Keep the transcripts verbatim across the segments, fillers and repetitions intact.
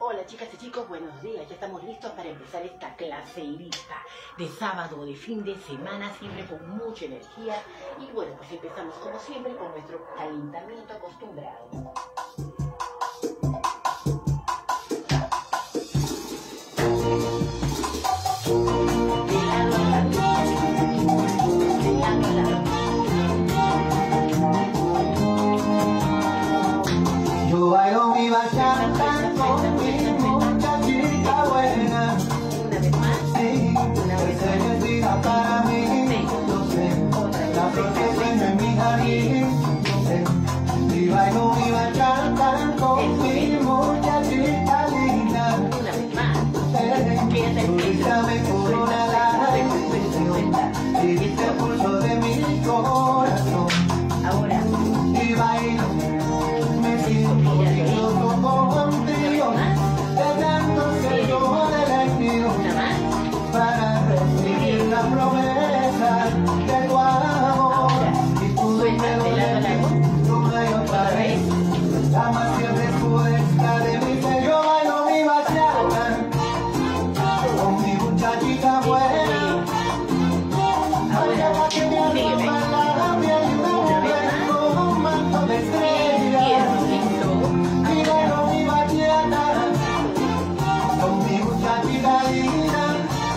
Hola chicas y chicos, buenos días. Ya estamos listos para empezar esta clase lista de sábado, de fin de semana, siempre con mucha energía. Y bueno, pues empezamos como siempre con nuestro calentamiento acostumbrado. De lado a lado. De lado a lado. Yo bailo mi bachata con mi muchachita buena. Una vez más. Sí, Una vez se más. necesita para mí. Sí. Yo sé, la flor que tengo en mi jardín. Yo sé, y bailo mi bachata con mi muchachita linda. Una vez más. Eh, ahorita me corona la ilusión. Y viste el pulso de mi corazón. Ahora. Y bailo, me siento orgulloso como un trío, de tanto ser yo elegido Una más. para recibir la promesa de tu amor. Y tú me lo repites una y otra vez, la más que respuesta de mi ser. Yo bailo mi bachata con mi muchachita buena. Ahora que me arropa la piel y una mujer con un manto de estrellas. Y bailo mi bachata con mi muchachita linda.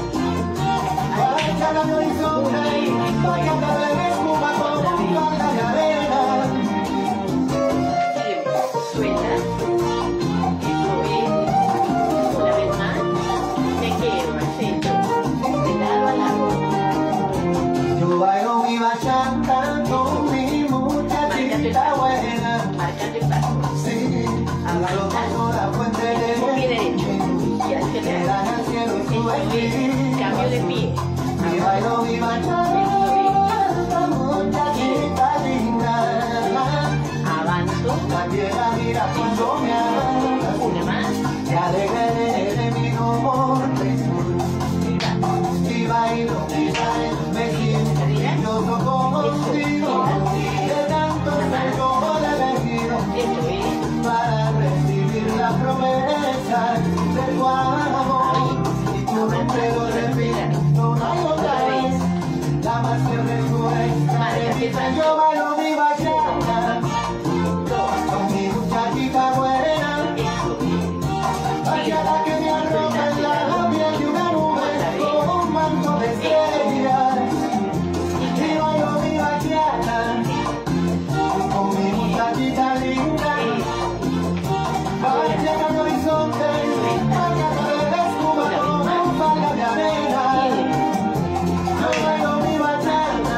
Baila al horizonte, baila de espuma como un palma de arena. Suelta. Eso es. Una vez más. Te quiero al centro. De lado a lado. Yo bailo mi bachata con mi muchachita buena. Marcando el paso. Sí, yo paso la fuente de Con pie derecho. Y hacia que dan atrás. al cielo y Eso sube es. Cambio de pie. y bailo mi bachata, muchachita linda. Avanzo. La tierra mira cuando me hablas, Una más. me alegraré de mi amor. Y bailo, y bailo, me siento orgulloso como contigo, de tanto ser yo elegido Eso es. para recibir la promesa de tu amor. Y tu nombre lo repito, no hay otra vez, la más que respuesta de mi ser. Yo bailo mi bachata con mi muchachita buena. Eso es. Bachata que me arroja en la piel de una nube con un manto de estrellas. Y bailo mi bachata con mi muchachita linda. Bachata al horizonte, bachata de espuma como un palma de arena. Yo bailo mi bachata,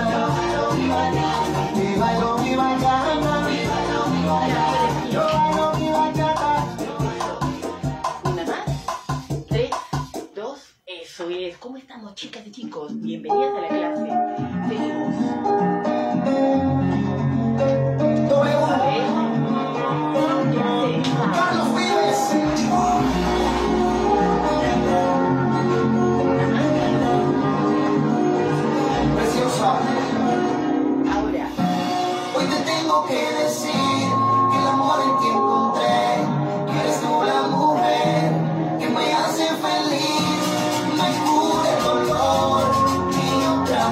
y bailo mi bachata, yo bailo mi bachata. Una más. Tres, dos. Eso es. ¿Cómo estamos, chicas y chicos? Bienvenidas a la clase. Seguimos. A ver. Ya sé. Carlos Vives. Una Preciosa. más. Ahora. Hoy te tengo que decir que el amor en que encontré, que eres tú la mujer que me hace feliz, me cura el dolor y otra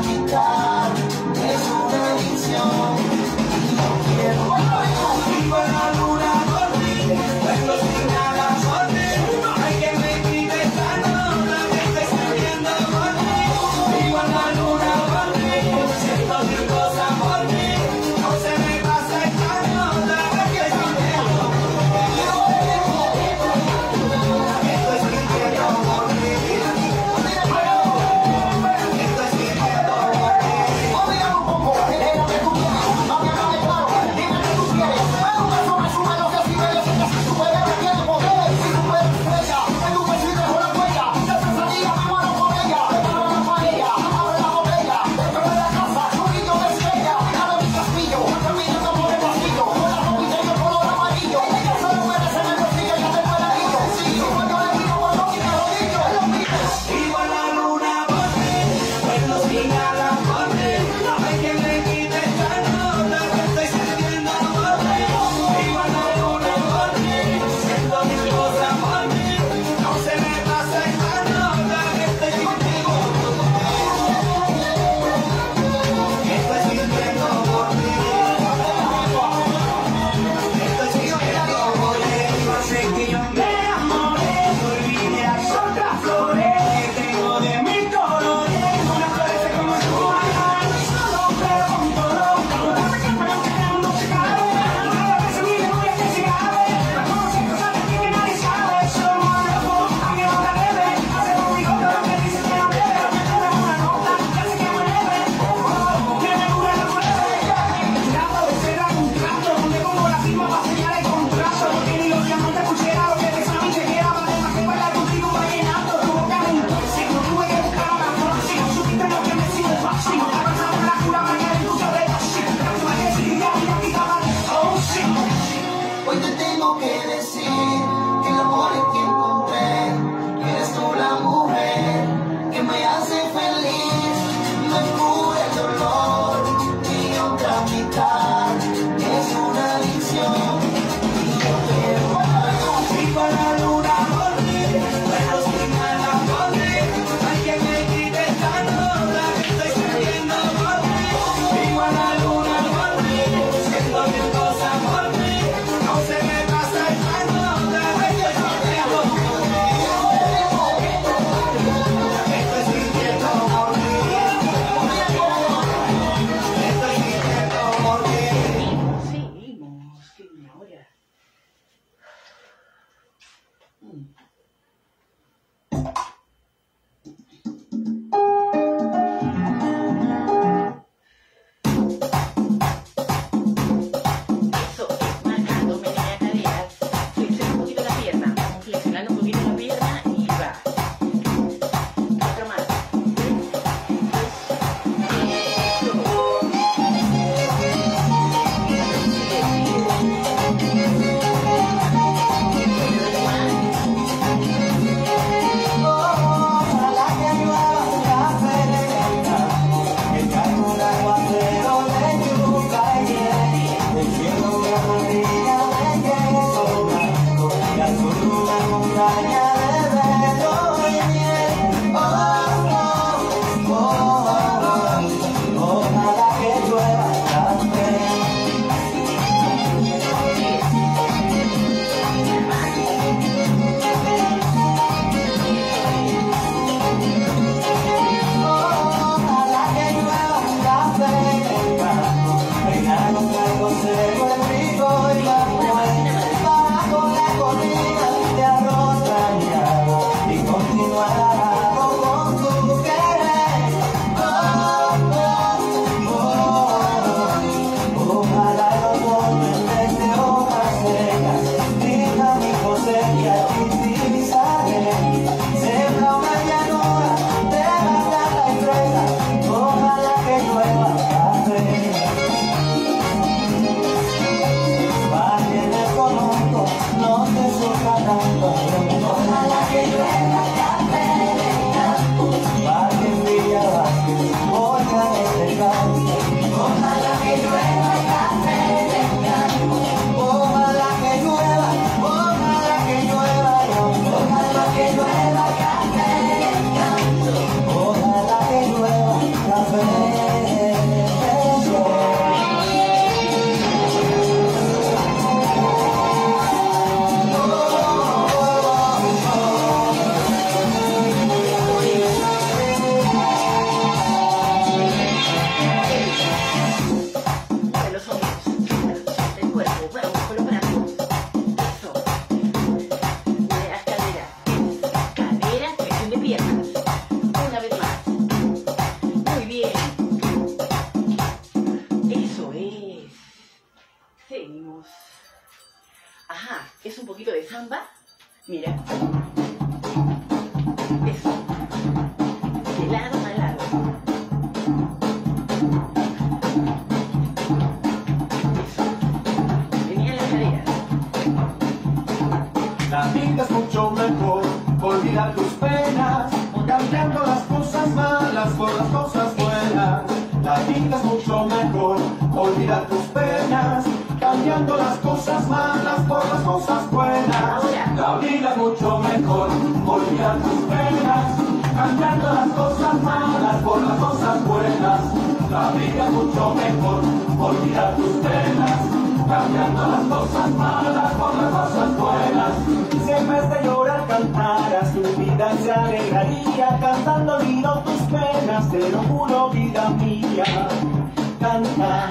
Es un poquito de samba. Mira. Eso. De lado a lado. Eso. Venía la cadera. La vida es mucho mejor, olvidar tus penas, cambiando las cosas malas por las cosas buenas. La vida es mucho mejor, olvidar tus penas, cambiando las cosas malas por las cosas buenas. La vida es mucho mejor, olvidar tus penas, cambiando las cosas malas por las cosas buenas. La vida es mucho mejor, olvidar tus penas, cambiando las cosas malas por las cosas buenas. Si en vez de llorar cantaras, tu vida se alegraría, cantando olvido tus penas, te lo juro, vida mía. Canta,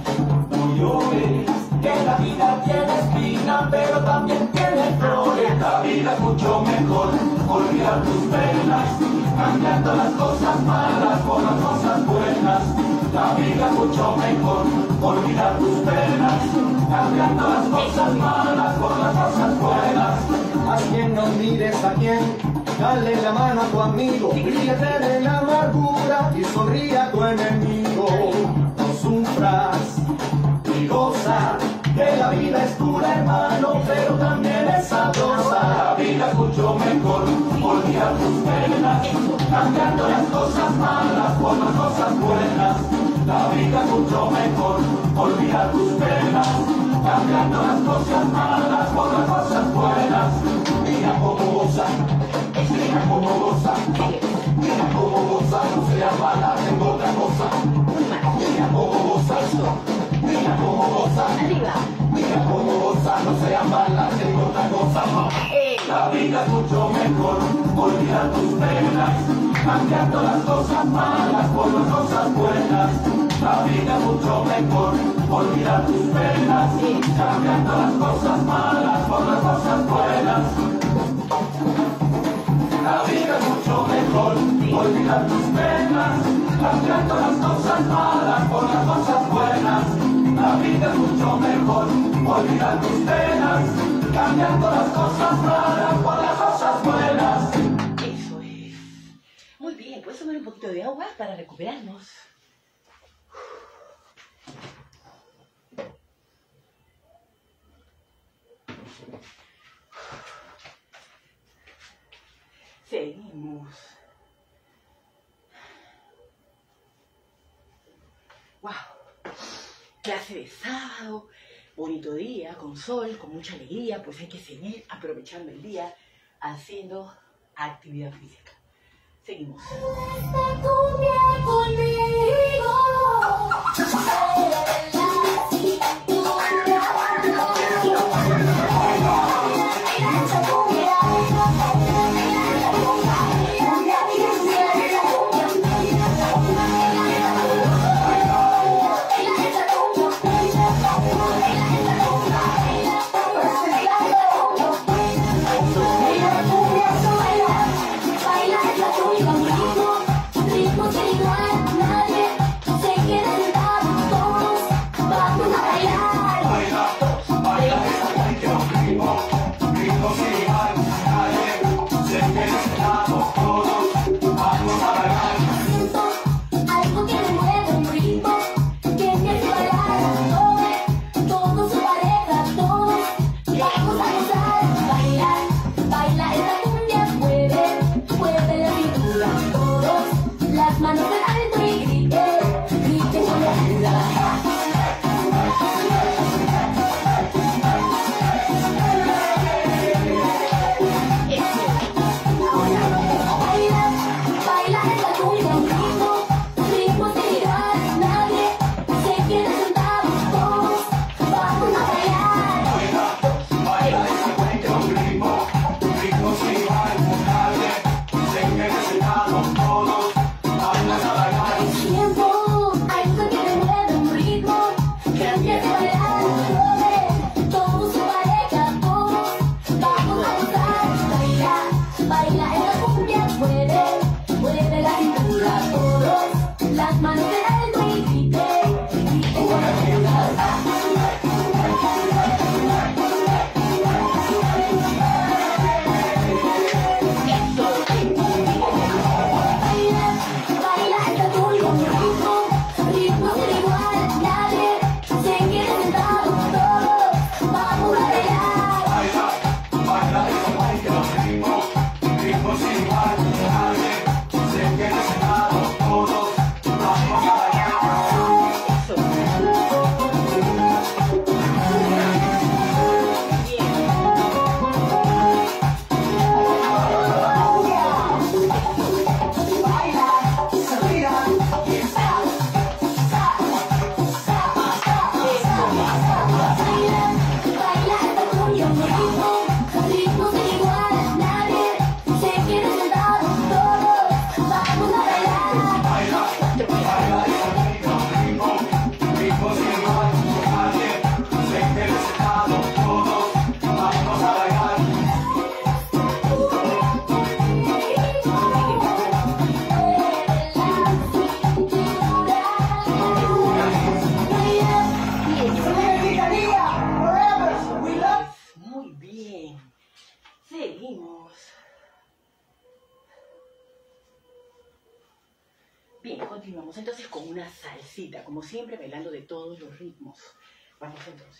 no llores, que la vida tiene espina, pero también tiene flores. La vida es mucho mejor, olvidar tus penas, cambiando las cosas malas por las cosas buenas. La vida es mucho mejor, olvidar tus penas, cambiando las cosas malas por las cosas buenas. A quien no mires, a quien, dale la mano a tu amigo, ríete de la amargura y sonríe a tu enemigo. No sufras y goza, que la vida es dura, hermano, pero también es sabrosa. La vida es mucho mejor, olvidar tus penas, cambiando las cosas malas por las cosas buenas. La vida es mucho mejor, olvidar tus penas, cambiando las cosas malas por las cosas buenas. Mira cómo goza, mira cómo goza, mira cómo goza, no sea mala, tengo otra cosa. Mira cómo goza, mira cómo goza, mira cómo goza, no sea mala, tengo otra cosa. La vida es mucho mejor, olvidar tus penas, cambiando las cosas malas por las cosas buenas. La vida es mucho mejor, olvidar tus penas, cambiando las cosas malas por las cosas buenas. olvidar tus penas, cambiando las cosas malas por las cosas buenas. La vida es mucho mejor, olvidar tus penas, cambiando las cosas malas por las cosas buenas. Eso es. Muy bien, ¿puedes tomar un poquito de agua para recuperarnos? Seguimos. Wow. Clase de sábado, bonito día, con sol, con mucha alegría, pues hay que seguir aprovechando el día haciendo actividad física. Seguimos. Bien, continuamos entonces con una salsita, como siempre, bailando de todos los ritmos. Vamos entonces.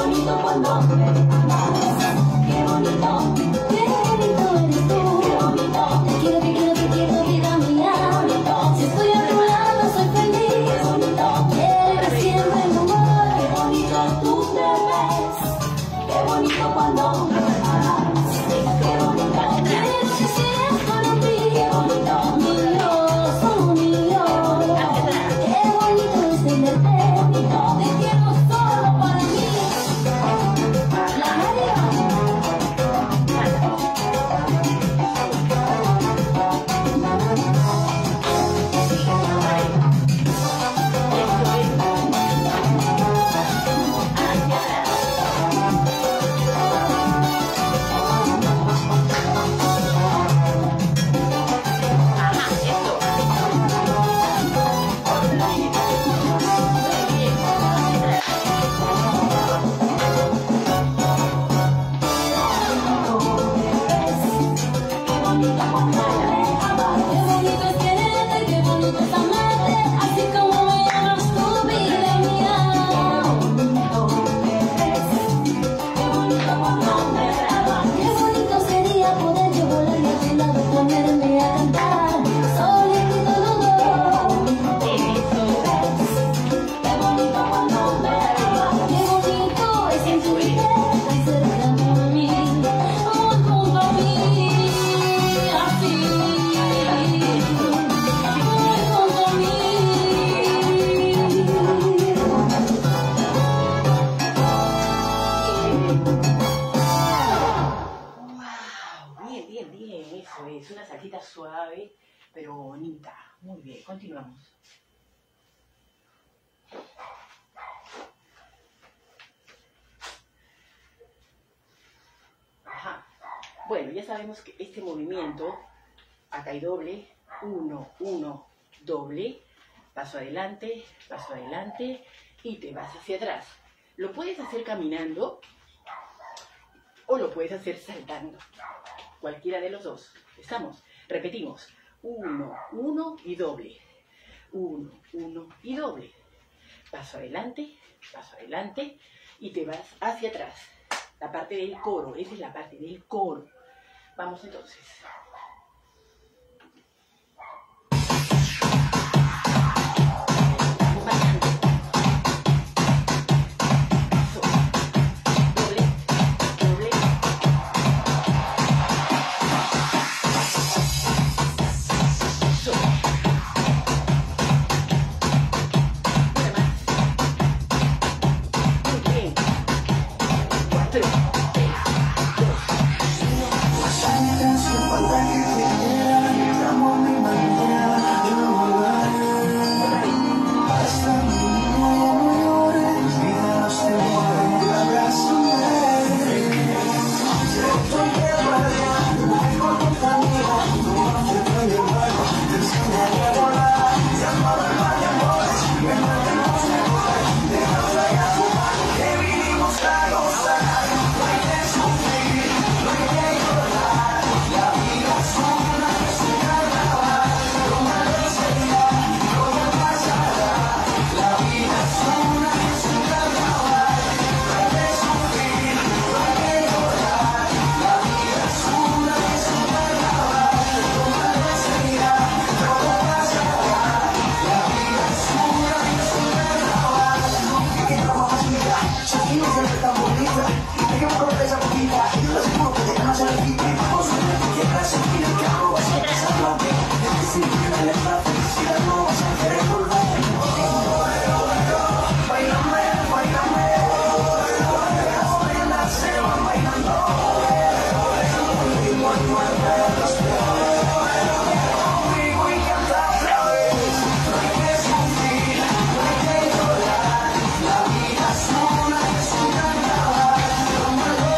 bonito cuando me amas. Qué bonito, qué bonito eres tú. Qué bonito, te quiero, te quiero, te quiero, vida mía. Si estoy a tu lado soy feliz. Qué bonito, eres siempre mi amor. Qué bonito tú te ves. Qué bonito cuando me amas. Qué bonito, quiero que seas para mí. Qué bonito, mío, solo mío. Qué bonito es tenerte. Te quiero solo para mí. La María. Es una salsita suave, pero bonita. Muy bien, continuamos. Ajá. Bueno, ya sabemos que este movimiento, acá hay doble, uno, uno, doble, paso adelante, paso adelante y te vas hacia atrás. Lo puedes hacer caminando o lo puedes hacer saltando. Cualquiera de los dos. ¿Estamos? Repetimos. Uno, uno y doble. Uno, uno y doble. Paso adelante, paso adelante y te vas hacia atrás. La parte del coro. Esa es la parte del coro. Vamos entonces. La vida es una, es un carnaval.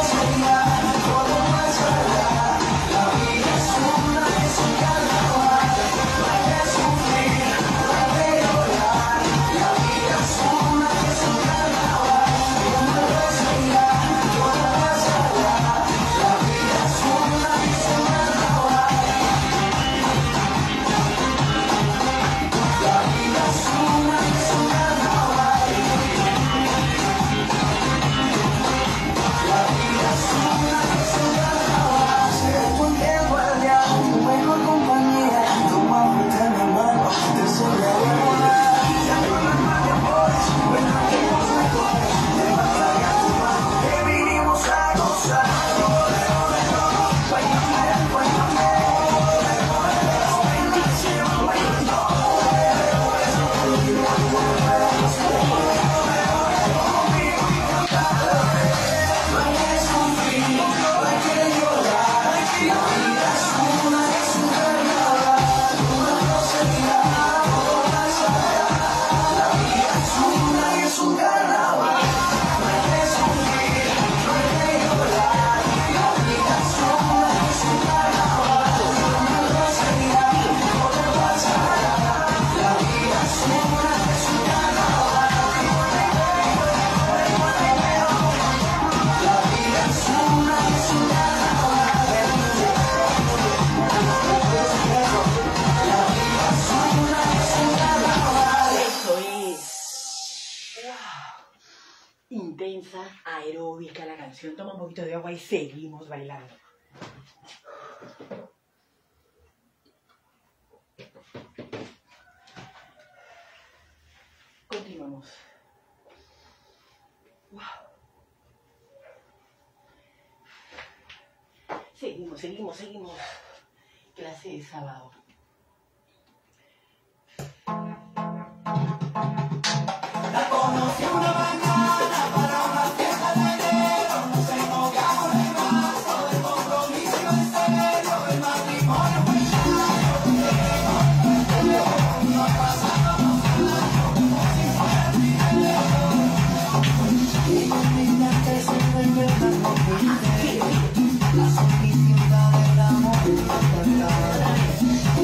bonita la canción. Toma un poquito de agua y seguimos bailando. Continuamos. Wow. Seguimos, seguimos, seguimos. Clase de sábado. La conocí una mañana para una fiesta de enero. Nos enfocamos en marzo del compromiso en serio. El matrimonio fue llano. Nos pasamos como si fuera el primero. Y con mi mente se revela lo que hice. La solicitud del amor.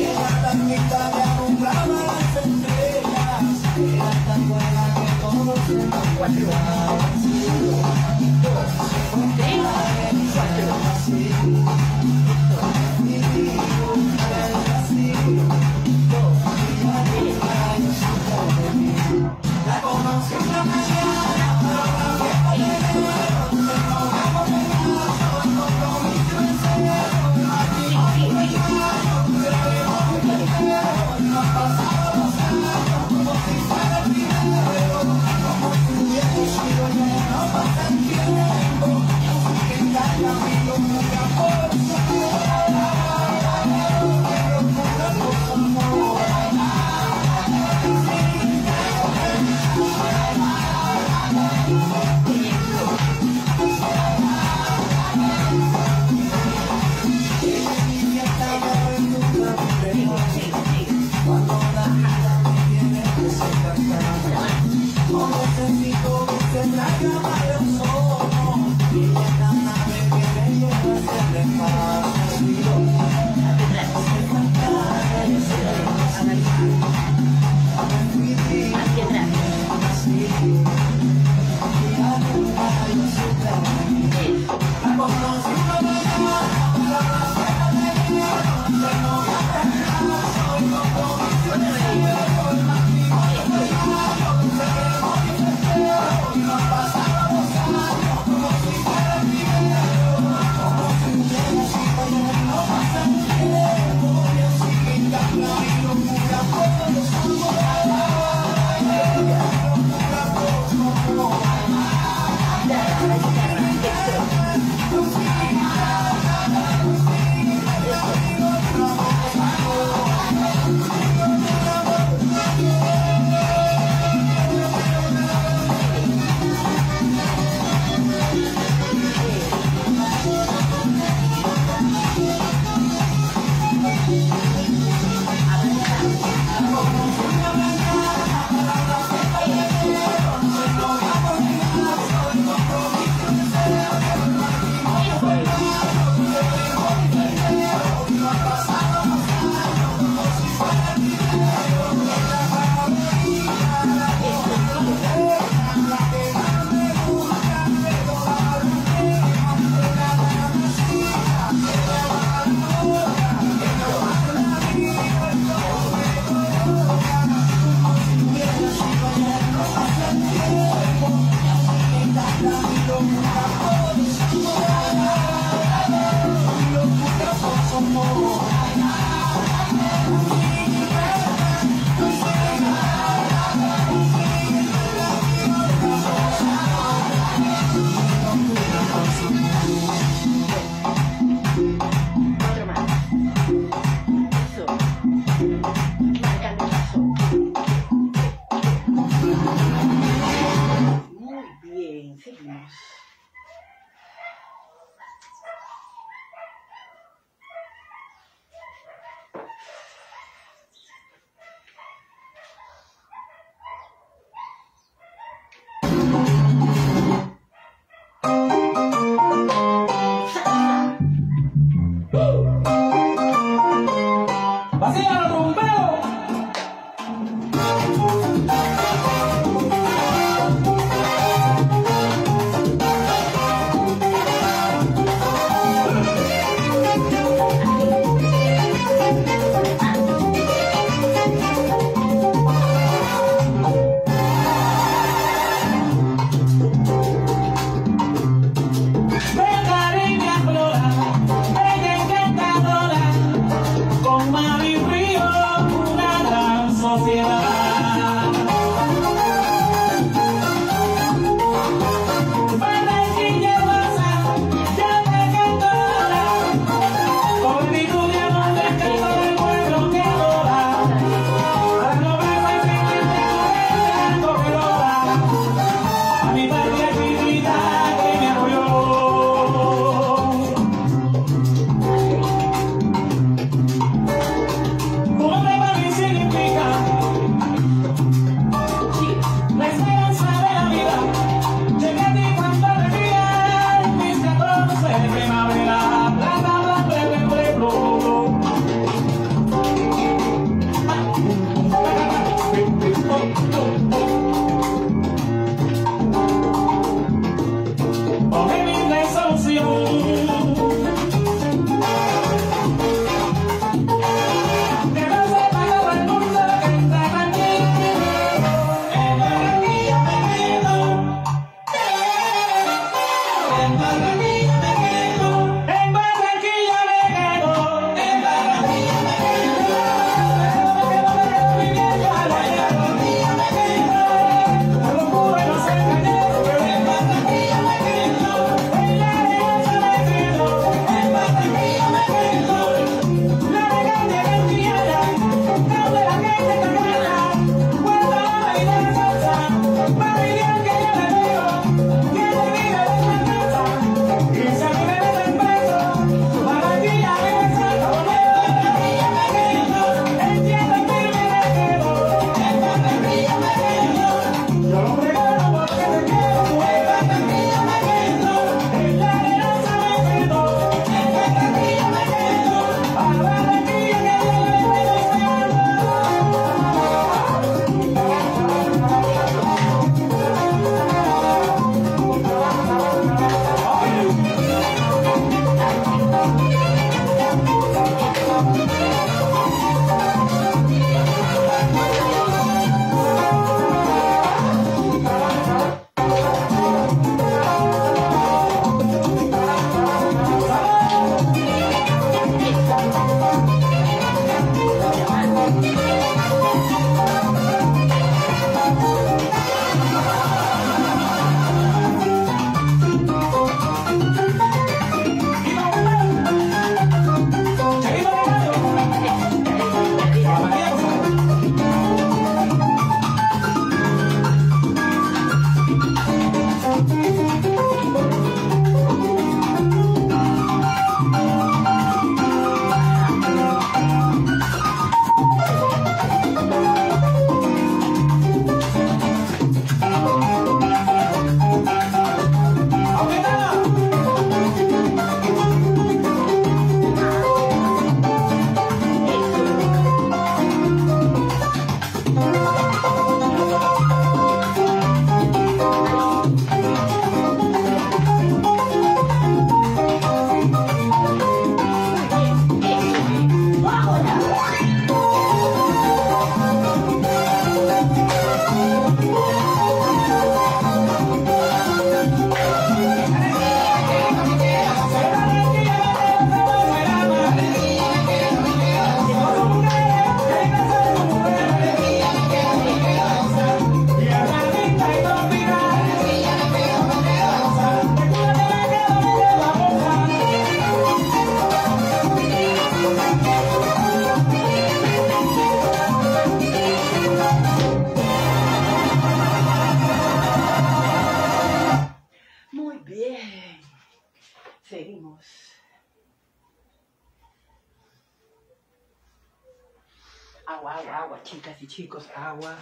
Agua, agua, agua, chicas y chicos, agua,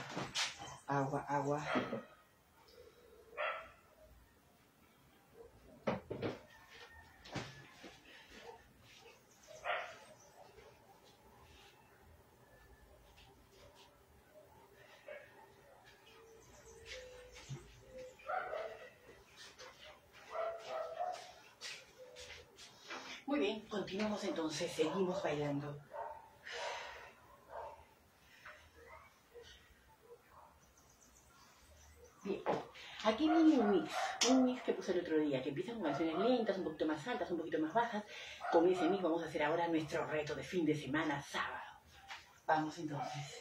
agua, agua. Muy bien, continuamos entonces, seguimos bailando. Bien, aquí viene un mix, un mix que puse el otro día, que empieza con canciones lentas, un poquito más altas, un poquito más bajas. Con ese mix vamos a hacer ahora nuestro reto de fin de semana, sábado. Vamos entonces.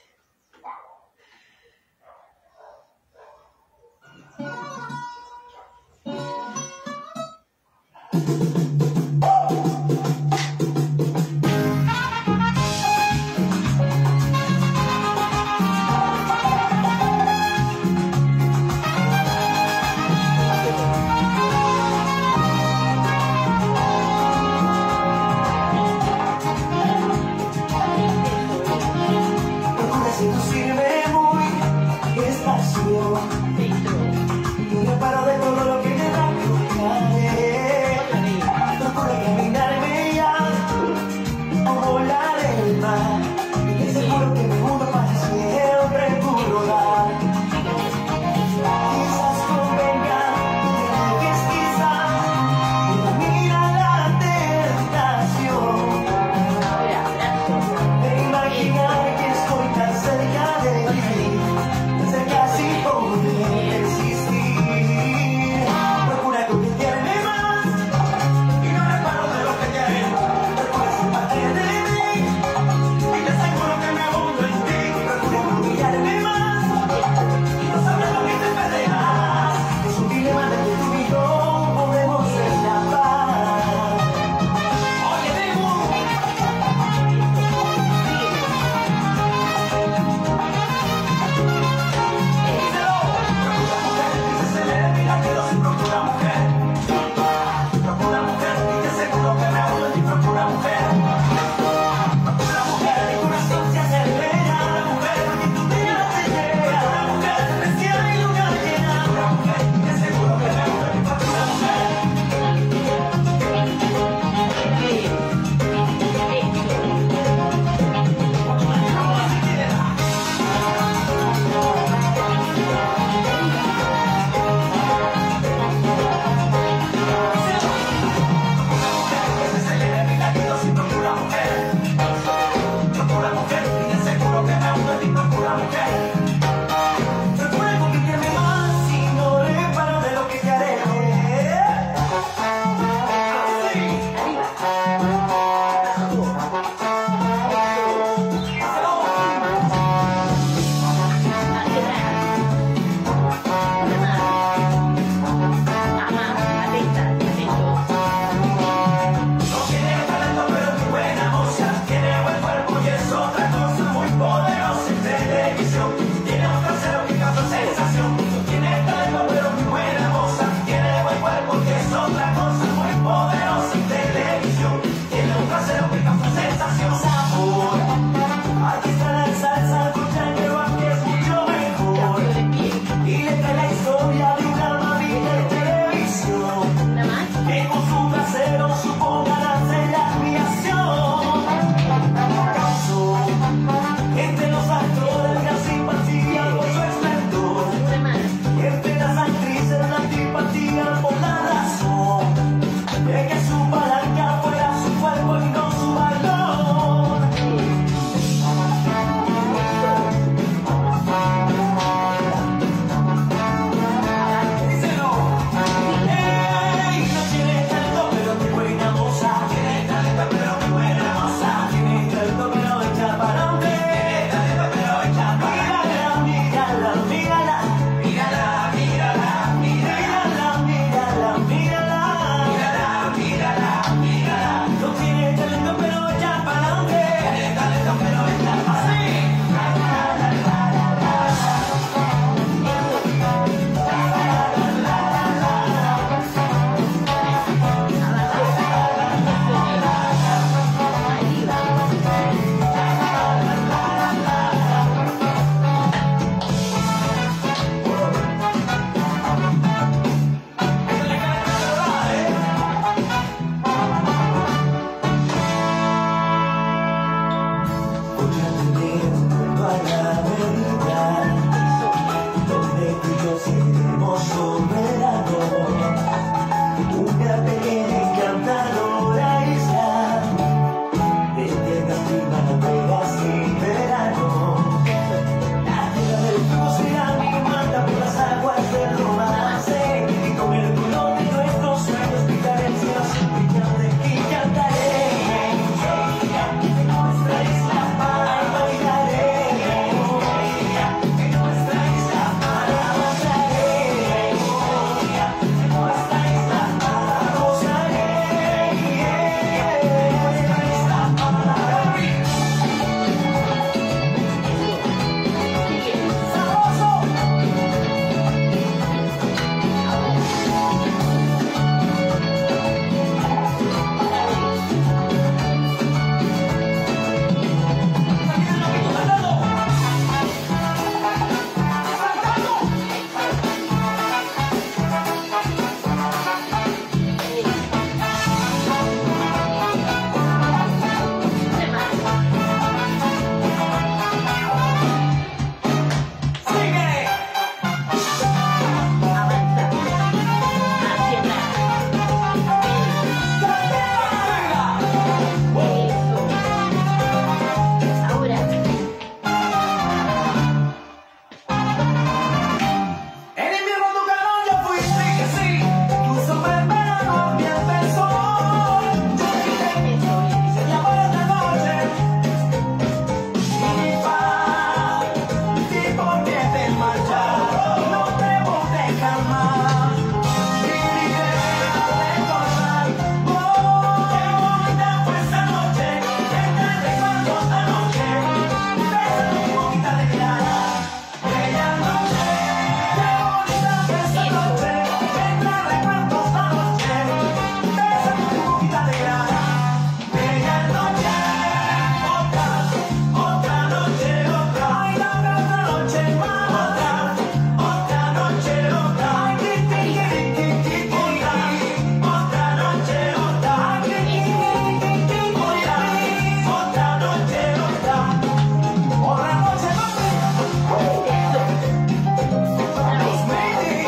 que con su trasero supo ganarse la admiración. Causó entre los actores la simpatía por su esplendor, entre las actrices la antipatía por la razón de que su palanca fuera su cuerpo y no su valor. Díselo. Ey, no tiene talento pero qué buena moza. Tiene talento pero qué buena moza. Tiene talento pero echa para adelante. Tiene talento pero echa para adelante. Mírala, mírala, mírala, mírala, mírala, mírala, mírala, mírala, mírala, mírala, mírala. No tiene talento pero echa para adelante. Tiene talento pero echa para adelante. Voy a tener para meditar, donde tú y yo seremos soberanos, una pequeña encantadora isla de eternas primaveras y veranos. La tierra del fuego será mi manta por las aguas del romance, y con el color de nuestros sueños pintaré el cielo sin brillante y cantaré. Nuestra isla para bailaré, en nuestra isla para bailaré, en nuestra isla para gozaré, en nuestra isla para sabroso. En invierno tu calor yo fui que sí, tu superverano mi empezó. Yo dije, se llama esta noche, y pa, y por qué te marchas, no te voy a dejar más. Viviré a recordar, oh, qué bonita fue esa noche, que te recuerdo esta noche, besa mi boquita de clara, bella noche. Qué bonita fue esa noche, que te recuerdo esta noche, besa mi boquita de clara, bella noche. Otra, otra noche, otra, ay, dame otra noche más. Otra, otra noche, otra, ay, ti, ti, ti, ti, ti, ti, otra, otra noche, otra, ay, ti, ti, ti, ti, ti, otra, otra noche, otra, otra noche más. Los Mendes.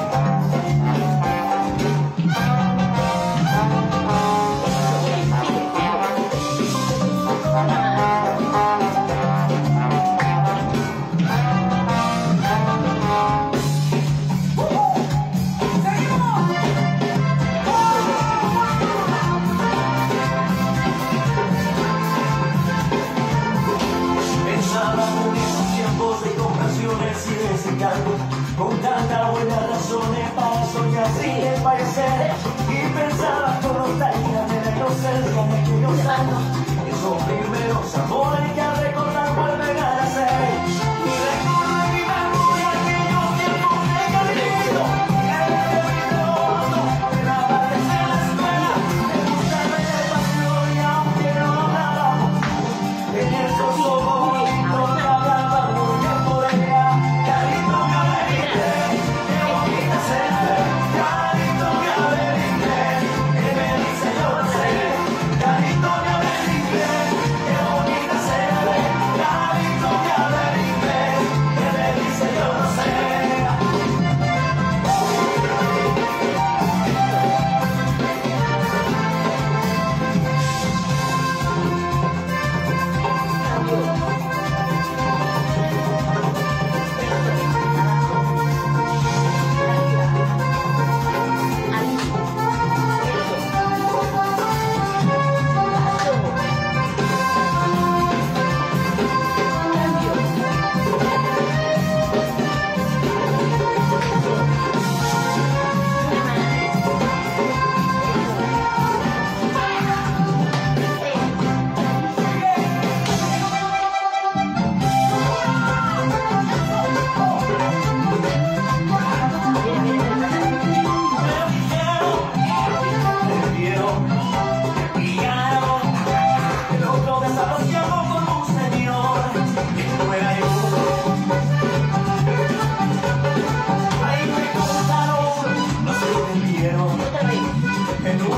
Pensaba en esos tiempos de comparaciones y desencantos, con tantas buenas razones para soñar sin desfallecer. Y pensaba con nostalgia de la inocencia de aquellos años, esos primeros amores que al recordar vuelven a nacer. Y recuerdo en mi memoria aquellos tiempos de cariño, que era de mi roto, de la parte de la escuela, de buscarme de pasión y aunque no hablábamos, en esos ojos bonitos que hablaban muy bien por allá. Carito, me averigué, qué bonita se ve, carito, me averigué.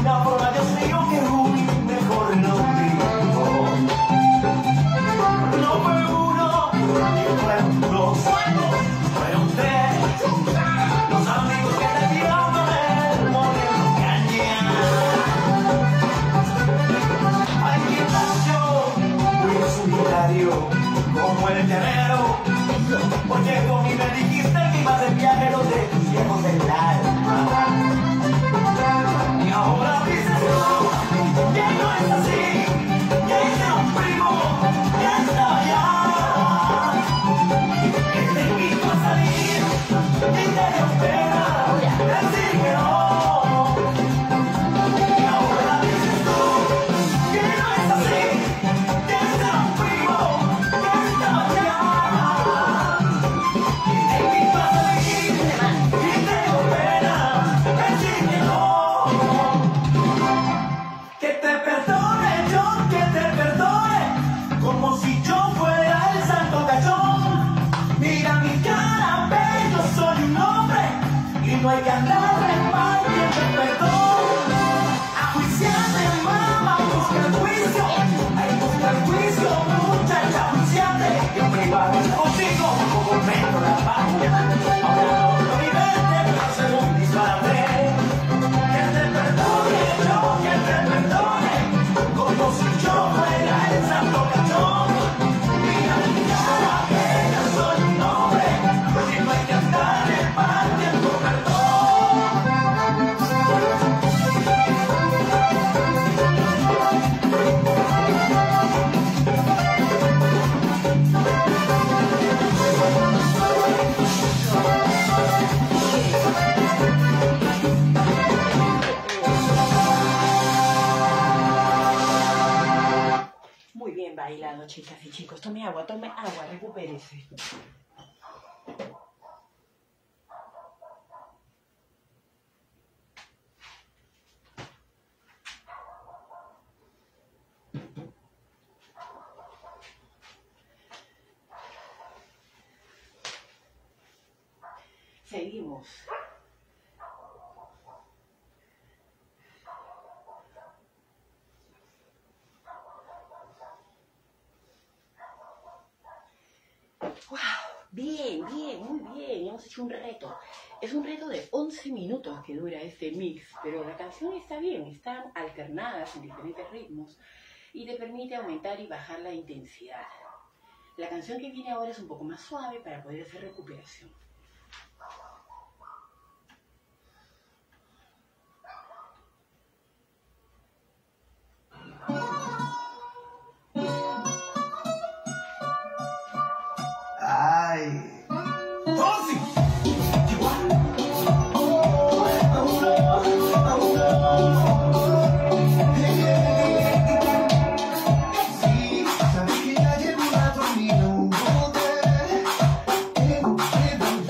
alguna forma, Dios mío, que un mejor no digo. No fue uno, ni fueron dos, fueron tres. Los amigos que te vieron ver morir caña. Ay, qué yo, fui solitario como el llanero. Porque con mí me dijiste que ibas de viajero de tus viejos del alma. Y ahora dices tú que no es así, que hice un primo que está allá, que te invito a salir y te dio pena decir que no. Y ahora dices tú que no es así, que hice un primo que está allá, y te invito a salir y te dio pena decir que no. Que te perdone yo, que te perdone, como si yo fuera el santo cachón. Mira mi cara, ve, yo soy un hombre y no hay que andar repartiendo el perdón. A juiciarte, mamá, busca el juicio, hay busca el juicio, muchacha, juiciate. Yo privado contigo, como meto la patria, ahora no lo vivete, pero según disparate. Que te perdone yo, que te perdone, como si yo fuera el santo cachón. Mira mi cara, que yo soy un hombre y no hay que andar repartiendo perdón. Muy bien bailado, chicas y chicos. Tome agua, tome agua, recupérese. Seguimos. ¡Wow! Bien, bien, muy bien. Hemos hecho un reto. Es un reto de once minutos que dura este mix, pero la canción está bien, están alternadas en diferentes ritmos y te permite aumentar y bajar la intensidad. La canción que viene ahora es un poco más suave para poder hacer recuperación. Ay. ¡Fonsi! Sí, sabes que ya llevo un rato y no volver. Tengo que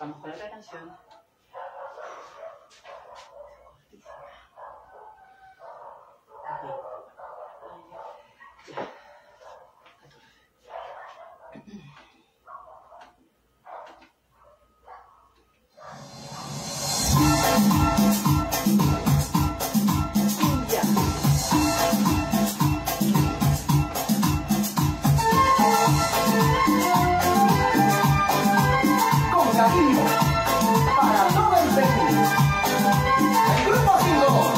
Vamos con otra canción. Para todo el Perú, el grupo cinco.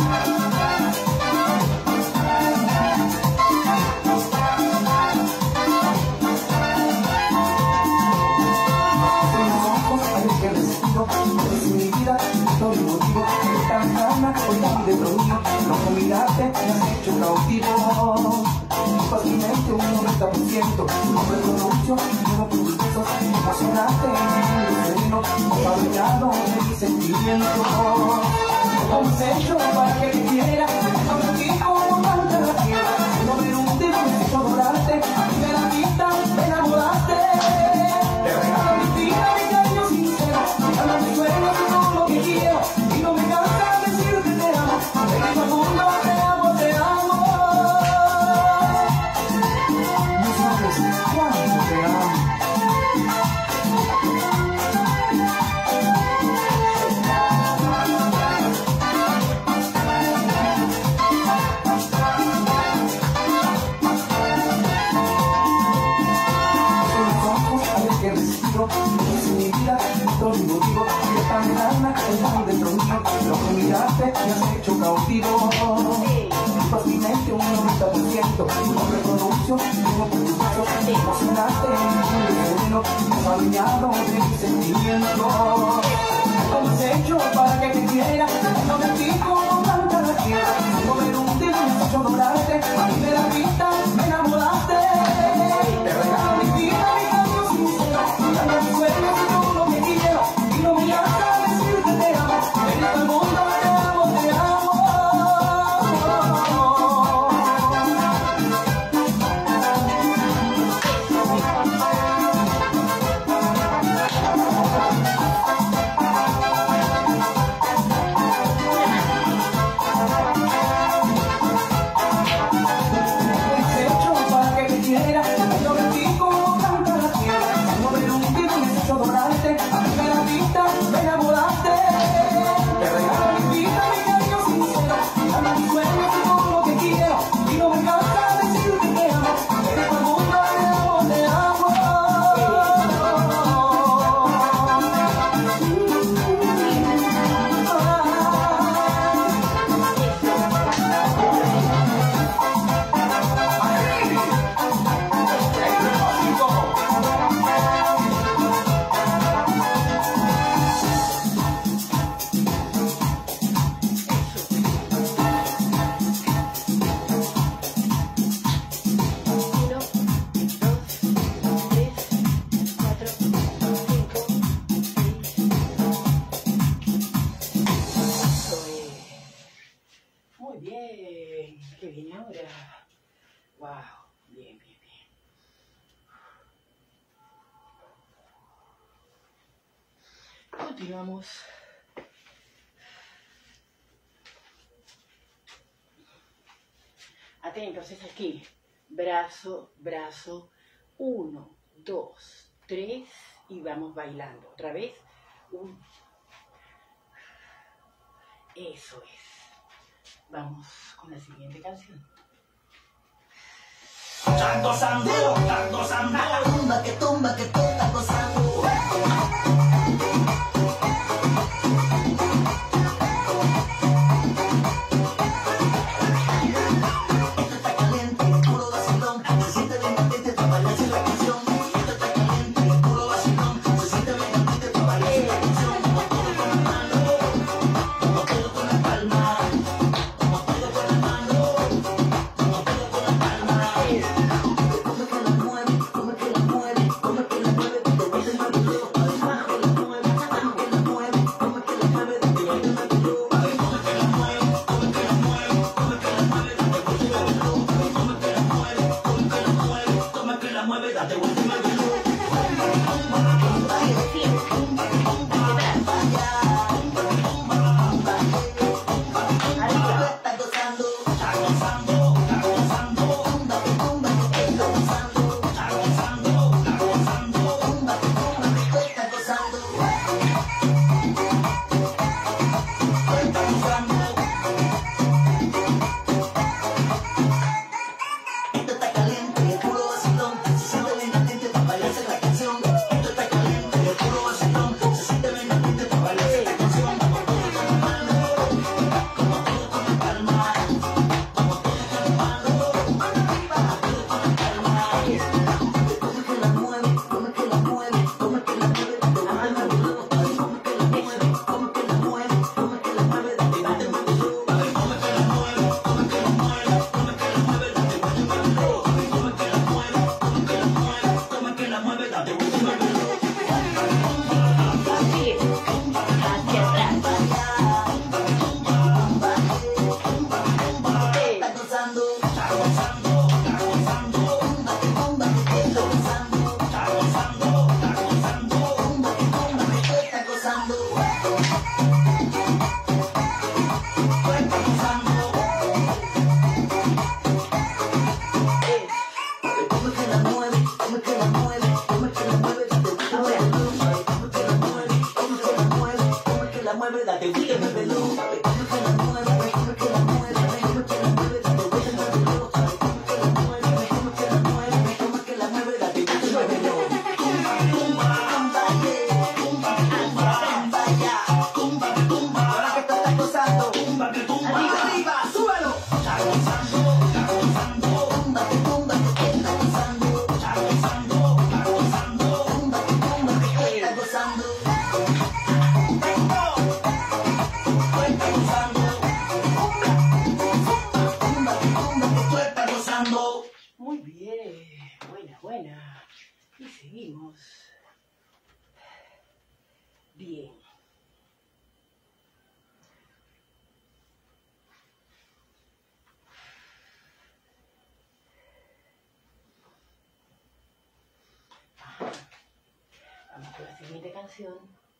Son los ojos a los que respiro, eres mi vida, todo el motivo, de tan gana, hoy tan de lo mío, no mirarte, me has hecho cautivo. Fácilmente un noventa por ciento, no me pronuncio, no por tus besos, emocionante, sereno, apabullado de mis sentimientos. ¿Cómo has hecho para que te quiera? Ahora ti como manta la tierra, no me hunde, me has hecho adorarte, a mí de la vista me enamoraste. Te regalo mi vida, mi cariño sincero, me hablo mis sueños y todo lo que quiero, y no me cansa decirte te amo, te digo al mundo te amo, te amo. Cuánto te amo. Son los ojos a los que respiro, es mi vida, todo el motivo, de tan gana, el mal dentro mío, lo que miraste me has hecho cautivo. Fácilmente un noventa por ciento, no me pronuncio, no por tus besos, emocionaste, sereno, apabullado de mis sentimientos. ¿Cómo has hecho para que te quiera? No me ti como manta la tierra, no me hunde, me has hecho adorarte, a mí de la vista me enamoraste. Te regalo mi vida, mi cariño sincero, me hablo mis sueños y todo lo que quiero, y no me hagas decirte te amo, te digo al mundo te amo, te amo. Continuamos. Atentos, es aquí. Brazo, brazo. Uno, dos, tres. Y vamos bailando. Otra vez. Un. Eso es. Vamos con la siguiente canción. Están gozando, están gozando. Tumba que tumba que tú estás gozando. Come que la mueve, come que la mueve, come que la mueve, gozando. Tumba que tumba que tú estás gozando. Muy bien, buena, buena. Y seguimos. Bien. Ajá. Vamos con la siguiente canción.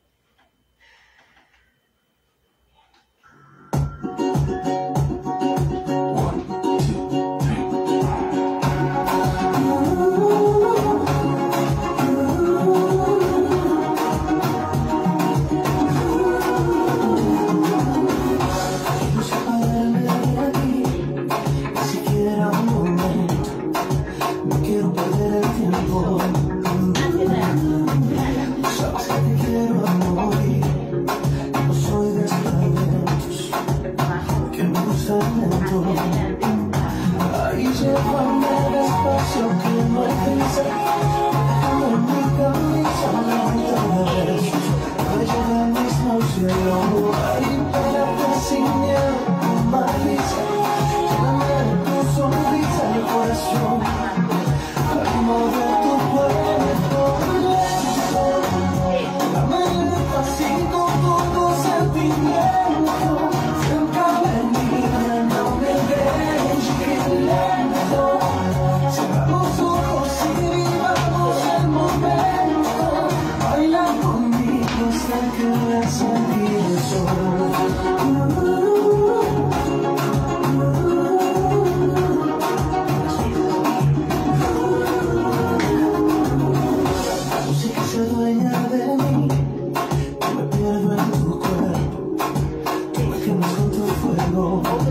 Ahí llévame despacio que no hay prisa, déjame en mi camisa la mitad de besos, no llega al mismo cielo. Ahí pégate sin miedo, con malicia, lléname de tu sonrisa el corazón, al mover tu cuerpo lento, dame despacito todo sentimiento, cerca de mí, no me dejes lento, cierra los ojos y vivamos el momento, baila conmigo hasta que veas salir el sol. La música se dueña de mí, yo me pierdo en tu cuerpo, tú me quemas con tu fuego.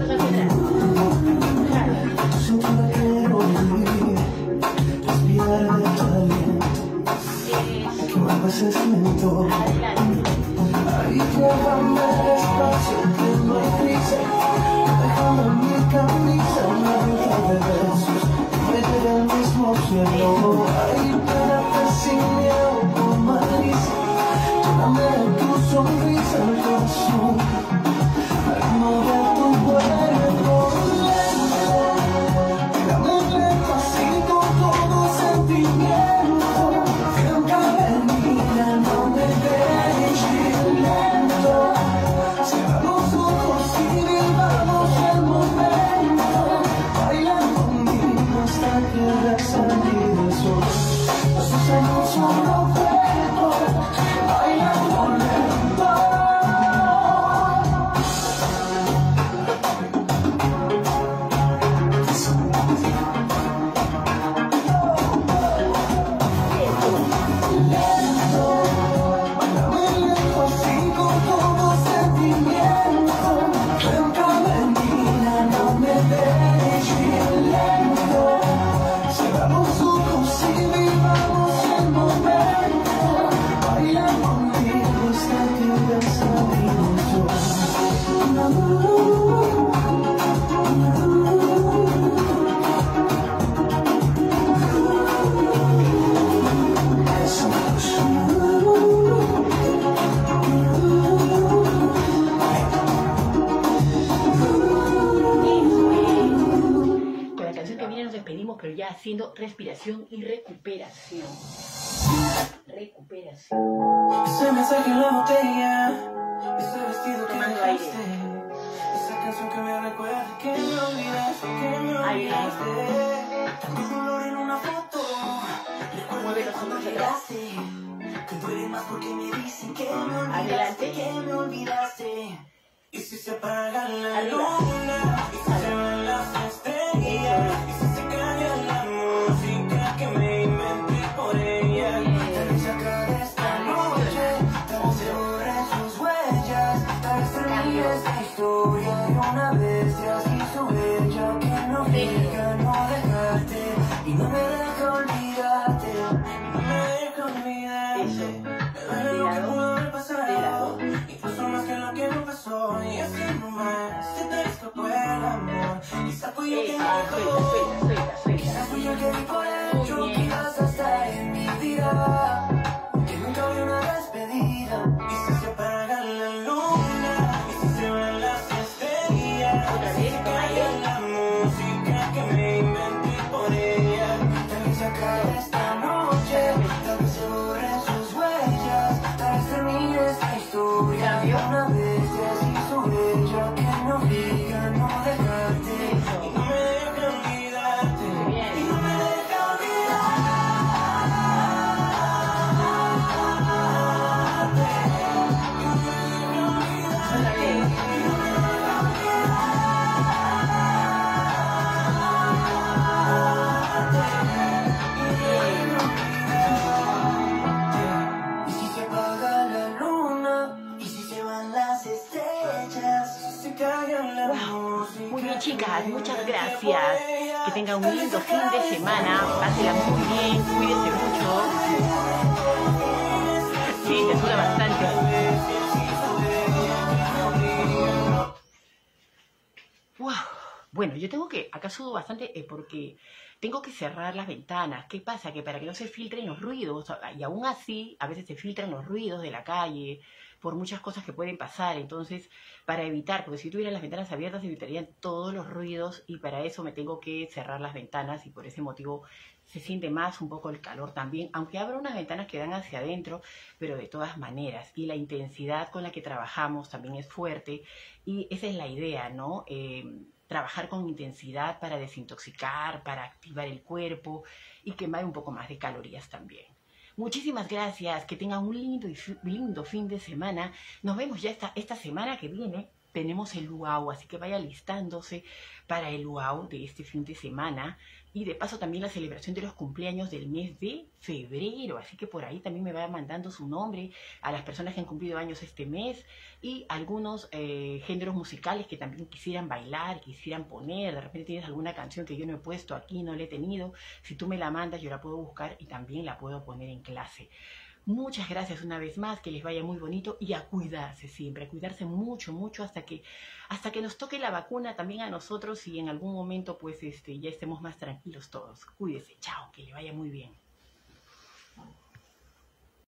Tu cintura quiero vivir, respirar de tu aliento, que me pases lento. Ahí llévame despacio que no hay prisa, déjame en mi camisa una mitad de besos, me llega al mismo cielo. Ahí pégate sin miedo, con malicia, lléname de tu sonrisa el corazón, al mover tu cuerpo lento, dame despacito todo sentimiento, cerca de mí, no me dejes lento, cierra los ojos y vivamos el momento, baila conmigo hasta que veas salir el sol. Nuestros años son los cuerpos, bailando lento. Pero ya haciendo respiración y recuperación. Recuperación. Ese mensaje en la botella, ese vestido que me Tomando aire. dejaste, esa canción que me recuerda que me olvidaste, que me Aire. olvidaste. Tanto dolor en una foto, recuerdo Mueve que los cuando hombros atrás. llegaste, te duele más porque me dicen que me olvidaste, Adelante. que me olvidaste. Y si se apaga la Arriba. luna, y si se van las estrellas, y si se calla la música que me inventé por ella, tal vez se acabe esta noche, tal vez se borren sus huellas, tal vez termine esta historia de una vez, y así su bella que no deja no dejarte, y no me deja olvidarte, y no me deja olvidarte. Me duele lo que pudo haber pasado, incluso más que lo que no pasó, y así nomás se te escapó el amor. Quizá fui yo que Esa, me suelta, dejó, suelta, suelta, suelta. quizás fui yo que di por hecho Muy que bien. ibas a estar en mi vida, que nunca había una despedida. Y si se apaga la luna, y si se van las obliga a no dejarte. Y no me deja olvidarte. Y no me deja olvidarte. Y si se apaga la luna, y si se van las estrellas, y si se callan la música. Muy bien, chicas, muchas gracias. Que tengan un lindo fin de semana. Pásenla muy bien, cuídense mucho. Sí, te ayuda bastante. Wow. Bueno, yo tengo que, acá sudo bastante eh, porque tengo que cerrar las ventanas. ¿Qué pasa? Que para que no se filtren los ruidos, y aún así, a veces se filtran los ruidos de la calle, por muchas cosas que pueden pasar. Entonces, para evitar, porque si tuviera las ventanas abiertas, evitarían todos los ruidos, y para eso me tengo que cerrar las ventanas, y por ese motivo se siente más un poco el calor también, aunque abro unas ventanas que dan hacia adentro, pero de todas maneras. Y la intensidad con la que trabajamos también es fuerte, y esa es la idea, ¿no? Eh, trabajar con intensidad para desintoxicar, para activar el cuerpo y quemar un poco más de calorías también. Muchísimas gracias, que tengan un lindo, y lindo fin de semana. Nos vemos ya esta, esta semana que viene. Tenemos el luau, así que vaya listándose para el luau de este fin de semana. Y de paso también la celebración de los cumpleaños del mes de febrero. Así que por ahí también me va mandando su nombre a las personas que han cumplido años este mes. Y algunos eh, géneros musicales que también quisieran bailar, quisieran poner. De repente tienes alguna canción que yo no he puesto aquí, no la he tenido. Si tú me la mandas, yo la puedo buscar y también la puedo poner en clase. Muchas gracias una vez más, que les vaya muy bonito y a cuidarse siempre, a cuidarse mucho, mucho hasta que, hasta que nos toque la vacuna también a nosotros y en algún momento pues este, ya estemos más tranquilos todos. Cuídese, chao, que le vaya muy bien.